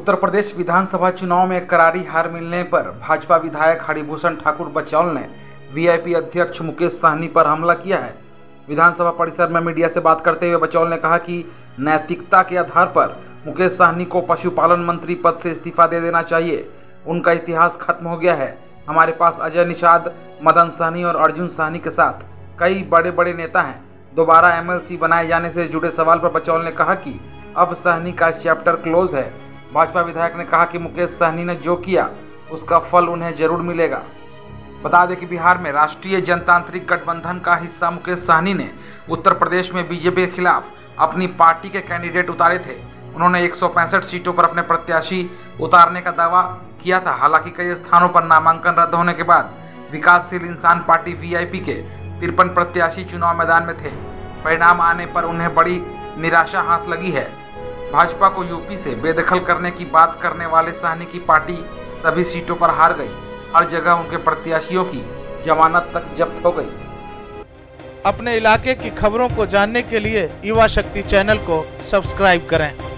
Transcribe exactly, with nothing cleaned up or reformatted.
उत्तर प्रदेश विधानसभा चुनाव में करारी हार मिलने पर भाजपा विधायक हरिभूषण ठाकुर बचौल ने वीआईपी अध्यक्ष मुकेश सहनी पर हमला किया है। विधानसभा परिसर में मीडिया से बात करते हुए बचौल ने कहा कि नैतिकता के आधार पर मुकेश सहनी को पशुपालन मंत्री पद से इस्तीफा दे देना चाहिए। उनका इतिहास खत्म हो गया है। हमारे पास अजय निषाद, मदन सहनी और अर्जुन सहनी के साथ कई बड़े बड़े नेता हैं। दोबारा एमएलसी बनाए जाने से जुड़े सवाल पर बचौल ने कहा कि अब सहनी का चैप्टर क्लोज है। भाजपा विधायक ने कहा कि मुकेश सहनी ने जो किया उसका फल उन्हें जरूर मिलेगा। बता दें कि बिहार में राष्ट्रीय जनतांत्रिक गठबंधन का हिस्सा मुकेश सहनी ने उत्तर प्रदेश में बीजेपी के खिलाफ अपनी पार्टी के कैंडिडेट उतारे थे। उन्होंने एक सौ पैंसठ सीटों पर अपने प्रत्याशी उतारने का दावा किया था। हालांकि कई स्थानों पर नामांकन रद्द होने के बाद विकासशील इंसान पार्टी वीआईपी के तिरपन प्रत्याशी चुनाव मैदान में थे। परिणाम आने पर उन्हें बड़ी निराशा हाथ लगी है। भाजपा को यूपी से बेदखल करने की बात करने वाले सहनी की पार्टी सभी सीटों पर हार गई। हर जगह उनके प्रत्याशियों की जमानत तक जब्त हो गई। अपने इलाके की खबरों को जानने के लिए युवा शक्ति चैनल को सब्सक्राइब करें।